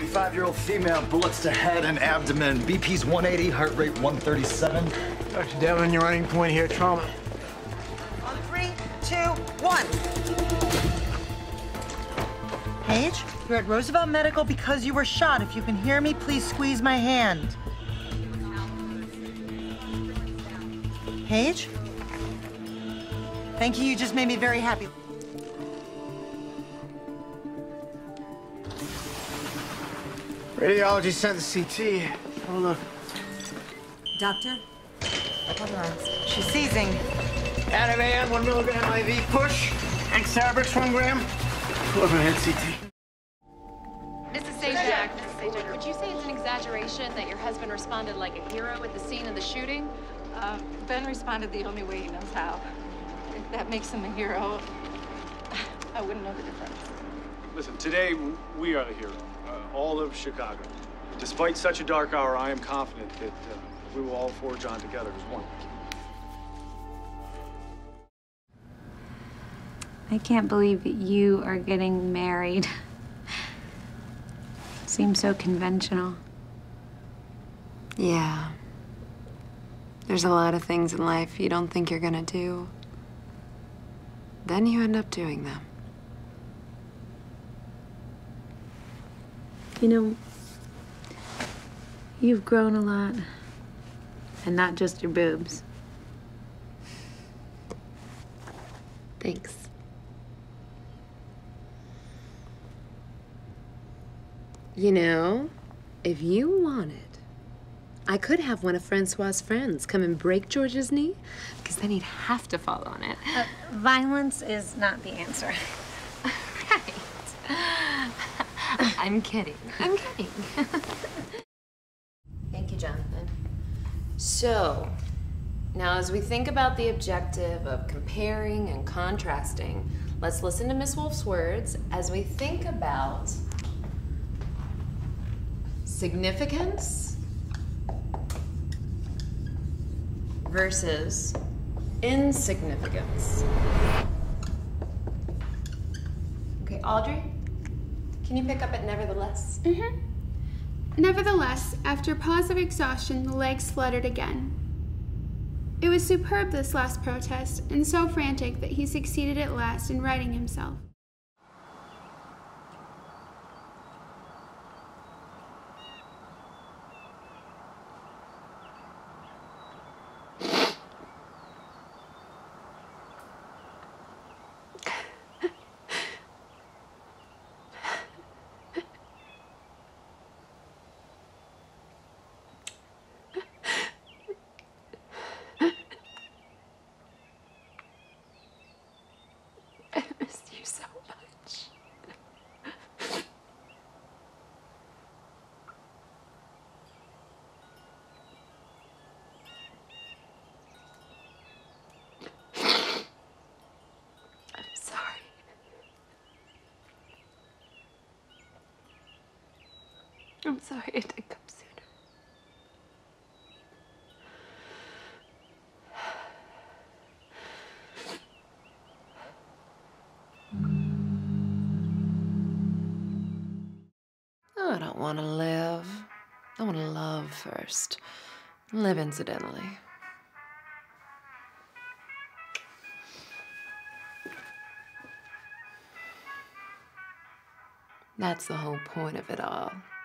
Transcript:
35-year-old female, bullets to head and abdomen. BP's 180, heart rate 137. Dr. Devlin, your running point here, trauma. On 3, 2, 1. Paige, you're at Roosevelt Medical because you were shot. If you can hear me, please squeeze my hand. Paige? Thank you, you just made me very happy. Radiology sent the CT. Have a look. Doctor? Hold on. She's seizing. Ativan, 1 milligram IV push. Xabrix, 1 gram. Pull overhead CT. Mrs. Sackheim, would you say it's an exaggeration that your husband responded like a hero at the scene of the shooting? Ben responded the only way he knows how. If that makes him a hero, I wouldn't know the difference. Listen, today we are the hero, all of Chicago. Despite such a dark hour, I am confident that we will all forge on together as one. I can't believe that you are getting married. Seems so conventional. Yeah. There's a lot of things in life you don't think you're gonna do. Then you end up doing them. You know, you've grown a lot. And not just your boobs. Thanks. You know, if you wanted, I could have one of Francois's friends come and break George's knee, because then he'd have to fall on it. Violence is not the answer. Right. I'm kidding. I'm kidding. Thank you, Jonathan. So, now as we think about the objective of comparing and contrasting, let's listen to Miss Wolf's words as we think about significance versus insignificance. Okay, Audrey, can you pick up at nevertheless? Mm-hmm. Nevertheless, after a pause of exhaustion, the legs fluttered again. It was superb, this last protest, and so frantic that he succeeded at last in righting himself. I'm sorry it didn't come sooner. Oh, I don't want to live. I want to love first. Live incidentally. That's the whole point of it all.